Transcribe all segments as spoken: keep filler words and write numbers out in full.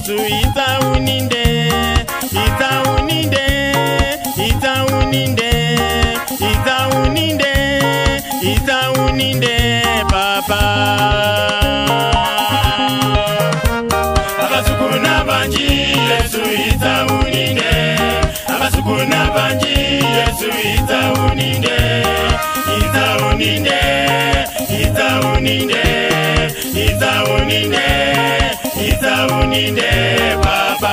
Yesu itauninde, itauninde, itauninde, itauninde, itauninde papa. Abasukuna banji Yesu itauninde, abasukuna banji Yesu itauninde, itauninde, itauninde, itauninde, itauninde papa.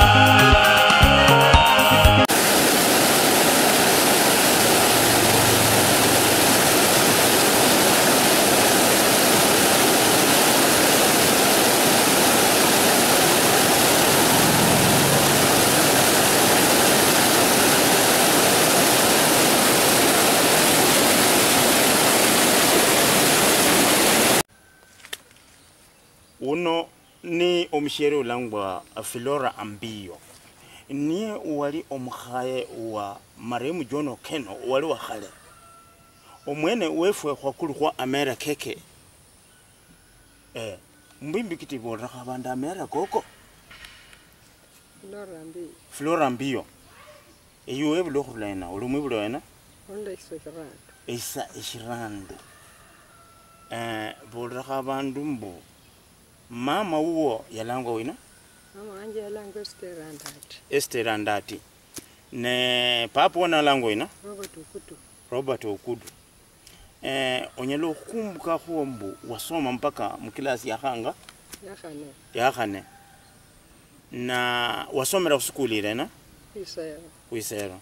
Uno ni omushere ulangwa Flora Ambio. Niye wali omukhaye wa marehemu John Okello wali wa khale. Omwene wefwe kwa kulu kwa Amera keke. Eh, mbimbi kitibora kabanda Amera koko. Flora Ambio. Flora Ambio. Eyo ebulo khulena, ulumwe bulo ena? Onda isirando. Isa isirando. Eh, bora kabandu mbu. Mama uwo yalangwa wina? Mama anje yalangwa Esther Andati. Esther Andati. Ne papa wana yalangwa wina? Robert Okudu. Robert Okudu. Eh, onyalo kumbuka huombu wasoma mpaka mkilasi ya hanga? Ya khane. Ya khane. Na wasomera kuskuli rena? Isero. Isero.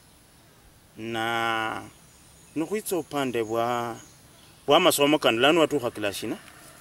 Na nukuitso upande bwa bwa masomo kan lanu watuha kilashina?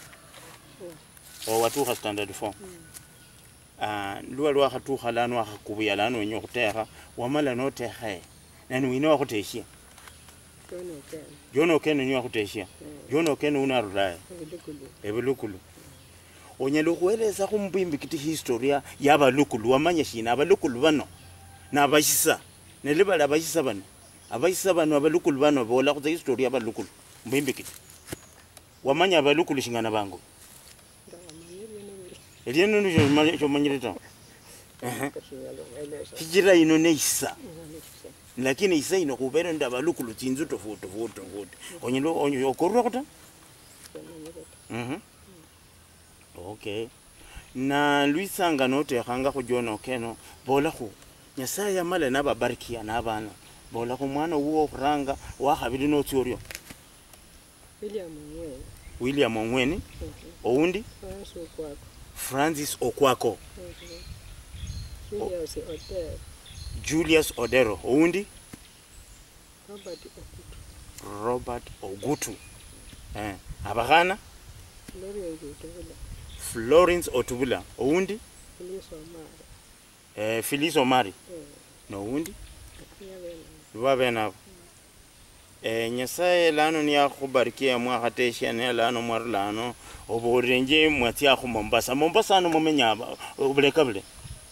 O watuha standard four. Mm. Ah, luwa luwa khatuha lanu akhakubuya lanu wenye khutekha wamala notekha nani wina wakhuteshia. John Okello. John Okello ni wakhuteshia. John Okello unarulaye. Ebulukulu. Ebulukulu. Onyalo kueleza kumbimbi kiti historia y'abalukulu wamanya shina abalukulu bano n'abashisa nelibala abashisa bano abashisa bano abalukulu bano bola kuza historia y'abalukulu mbimbi kiti wamanya abalukulu shingana bango elieno ni chomanyireta eh kijira ino neisa lakini isa ino kubera nda abalukulu tinzu tofauti tofauti tofauti onyelo onyo okorwa kuta mhm okay na Luisanga note khanga ku John Okello bola khu Nyasaye yamala nababarikia nabana bola khu mwana uwo kuranga wa khabiri no tyoryo William Ongweni. William Ongweni. Mm-hmm. Oundi? Francis Okwako. Francis Okwako. Mm-hmm. Julius o Odero. Julius Odero. Oundi? Robert Ogutu. Robert Ogutu. Eh, abagana? Florence Otubula. Florence Otubula. Oundi? Phyllis Omari. Eh, Phyllis Omari. Mm. No oundi? Luwa bena. Mm. Eh, Nyasaye lano ni akubarikia mwakateshia ne lano mwarlano oborenje mwatia khu Mombasa. Mombasa no mumenya obuleka bule.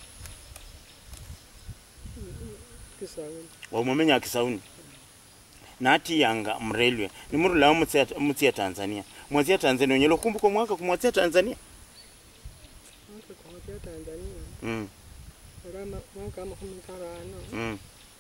Kisauni. Wa mumenya Kisauni. Nati yanga mrelwe. Ni murula mutsia mutsia Tanzania. Mwatia Tanzania nyelo kumbuka mwaka kumwatia Tanzania. Mwaka kumwatia Tanzania. Mm. Rama mwaka mkumkarano. Mm.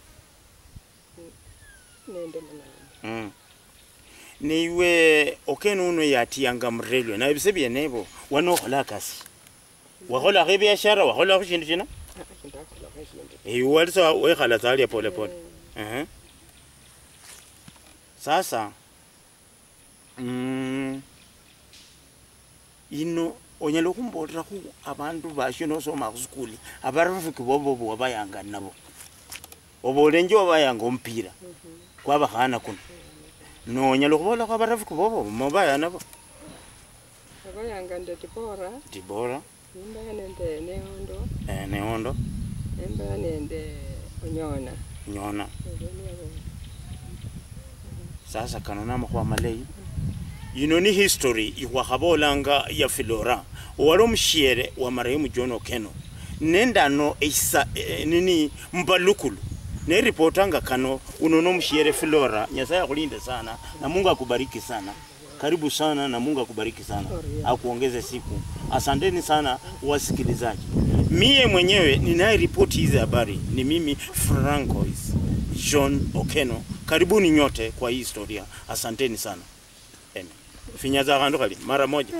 Nende mwana. Mm. Niwe Okello uno yati yanga mrelwe na bisebiye nebo wano khola kasi wakhola ge biashara wakhola go shindu shina eh walisa we khala tsali pole pole eh sasa mm ino onyalo kumbotra khu abantu basho no soma ku school abarafuki bobo bo bayanga nabo obolenje obayanga ompira kwa bakhana kuno no nyalo kubola kwa barafuki bobo mobaya nabo abayanga nde Dibora Dibora nimba nende Nehondo eh Nehondo nimba nende Onyona Nyona sasa kanona mkhwa malei ino ni history ikwa khabolanga ya Flora walo mshiere wa marehemu John Okello nenda no isa e, nini mbalukulu ne reportanga kano unono mshiere Flora Nyasaye akulinde sana na Mungu akubariki sana karibu sana na Mungu akubariki sana akuongeze siku asanteni sana wasikilizaji Mie mwenyewe ninaye ripoti hizi habari ni mimi Francois John Okeno. Karibuni nyote kwa hii historia. Asanteni sana. Amen. Finyaza kando kali mara moja.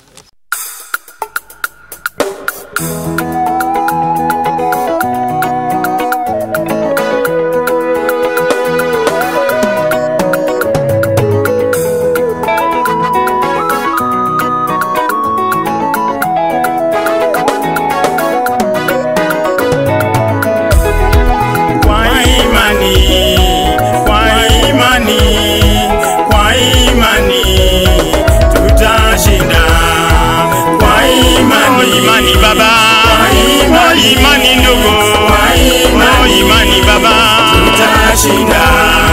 Imani ndugu, imani, imani baba, tutashinda.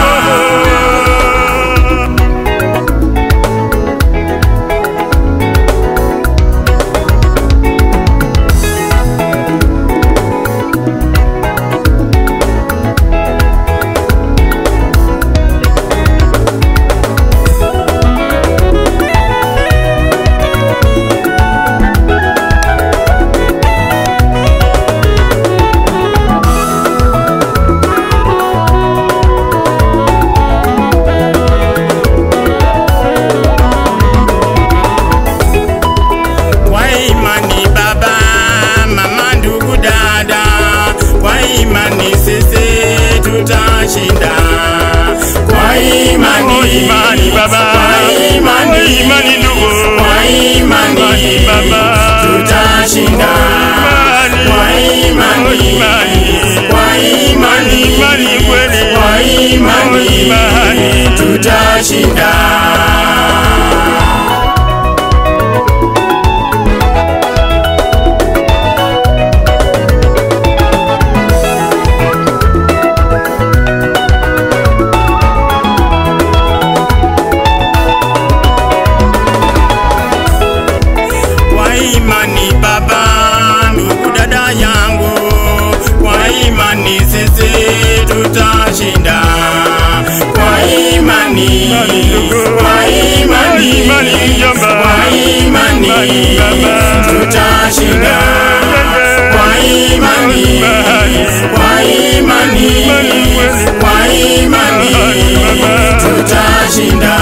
Imani baba, imani, imani ndugu, imani baba, tutashinda. Kwa imani, kwa imani, imani kweli, kwa imani, tutashinda. Tutashinda kwa imani, kwa imani, kwa imani, tutashinda kwa imani, kwa imani, kwa imani, tutashinda.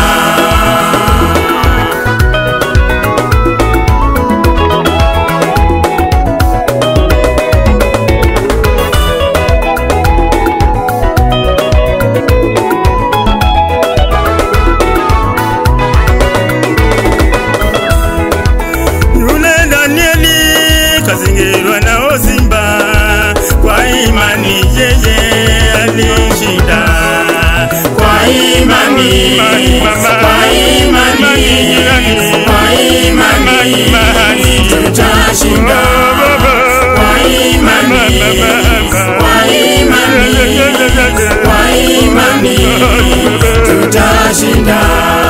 Kazingirwa na ozimba, kwa imani yeye alishinda. Kwa imani, kwa imani, kwa imani, tutashinda. Kwa imani, kwa imani, kwa imani, tutashinda.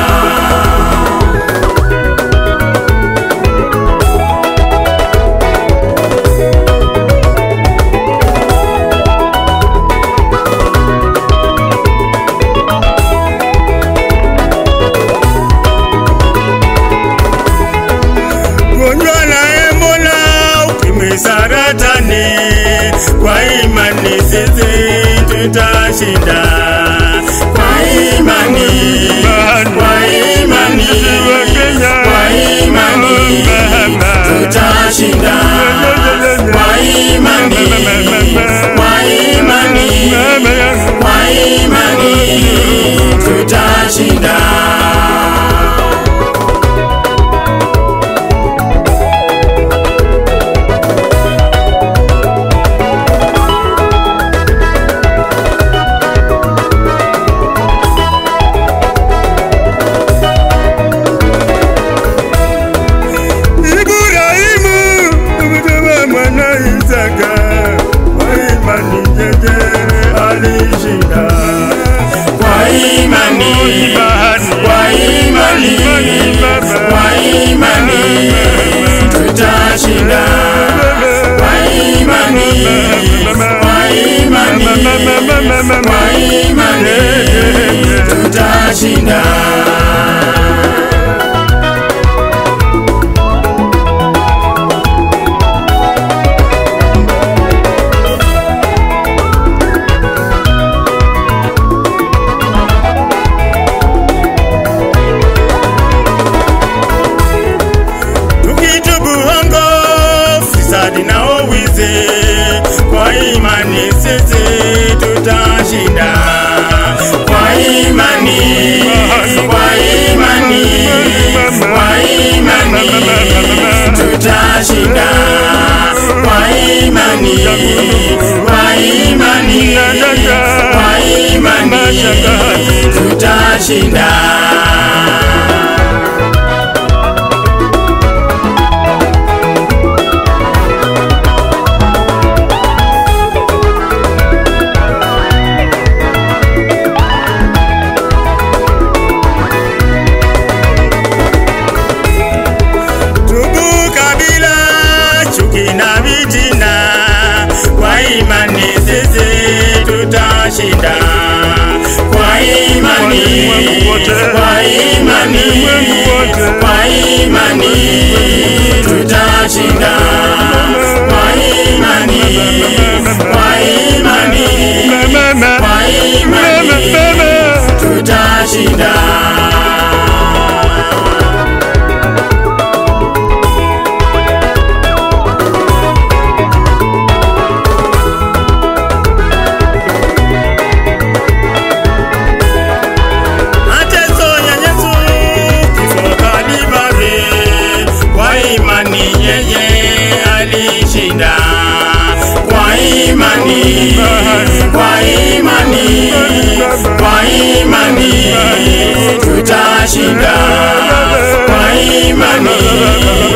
Saratani, kwa imani sisi tutashinda. Kwa imani, kwa imani, kwa imani, tutashinda. Kwa imani, kwa imani, kwa imani, tutashinda. Tutashinda kwa imani, kwa imani, kwa imani, tutashinda. wizi, kwa imani sisi tutashinda. Kwa imani, kwa imani, kwa imani tutashinda. Kwa imani, kwa imani, kwa imani tutashinda. Tutashinda kwa imani, kwa imani, kwa imani tutashinda. Kwa imani, kwa imani, kwa imani tutashinda. Kwa imani, kwa imani, kwa imani tutashinda. Kwa imani,